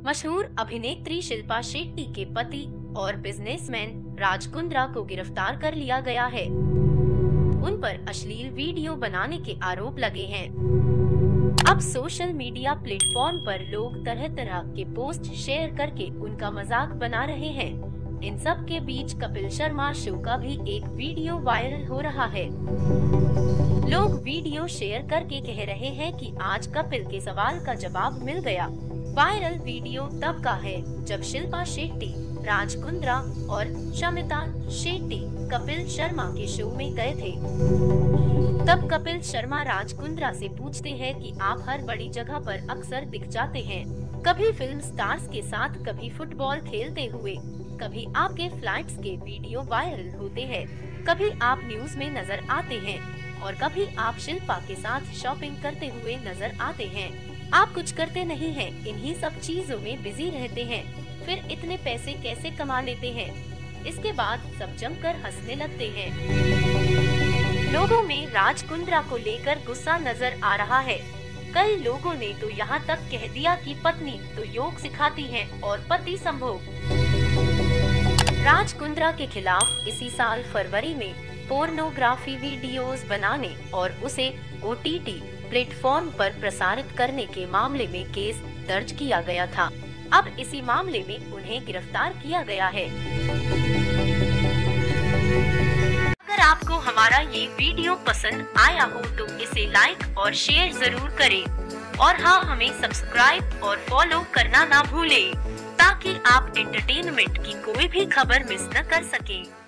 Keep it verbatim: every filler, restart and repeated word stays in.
मशहूर अभिनेत्री शिल्पा शेट्टी के पति और बिजनेसमैन राज कुंद्रा को गिरफ्तार कर लिया गया है। उन पर अश्लील वीडियो बनाने के आरोप लगे हैं। अब सोशल मीडिया प्लेटफॉर्म पर लोग तरह तरह के पोस्ट शेयर करके उनका मजाक बना रहे हैं। इन सब के बीच कपिल शर्मा शो का भी एक वीडियो वायरल हो रहा है। लोग वीडियो शेयर करके कह रहे हैं कि आज कपिल के सवाल का जवाब मिल गया। वायरल वीडियो तब का है जब शिल्पा शेट्टी, राज कुंद्रा और शमिता शेट्टी कपिल शर्मा के शो में गए थे। तब कपिल शर्मा राज कुंद्रा से पूछते हैं कि आप हर बड़ी जगह पर अक्सर दिख जाते हैं, कभी फिल्म स्टार्स के साथ, कभी फुटबॉल खेलते हुए, कभी आपके फ्लाइट्स के वीडियो वायरल होते हैं, कभी आप न्यूज में नजर आते हैं और कभी आप शिल्पा के साथ शॉपिंग करते हुए नजर आते हैं। आप कुछ करते नहीं हैं, इन्हीं सब चीजों में बिजी रहते हैं, फिर इतने पैसे कैसे कमा लेते हैं? इसके बाद सब जमकर हंसने लगते हैं। लोगों में राज कुंद्रा को लेकर गुस्सा नजर आ रहा है। कई लोगों ने तो यहाँ तक कह दिया कि पत्नी तो योग सिखाती है और पति संभोग। राज कुंद्रा के खिलाफ इसी साल फरवरी में पोर्नोग्राफी वीडियोस बनाने और उसे ओ टी टी प्लेटफॉर्म पर प्रसारित करने के मामले में केस दर्ज किया गया था। अब इसी मामले में उन्हें गिरफ्तार किया गया है। अगर आपको हमारा ये वीडियो पसंद आया हो तो इसे लाइक और शेयर जरूर करें और हाँ, हमें सब्सक्राइब और फॉलो करना ना भूलें ताकि आप एंटरटेनमेंट की कोई भी खबर मिस न कर सकें।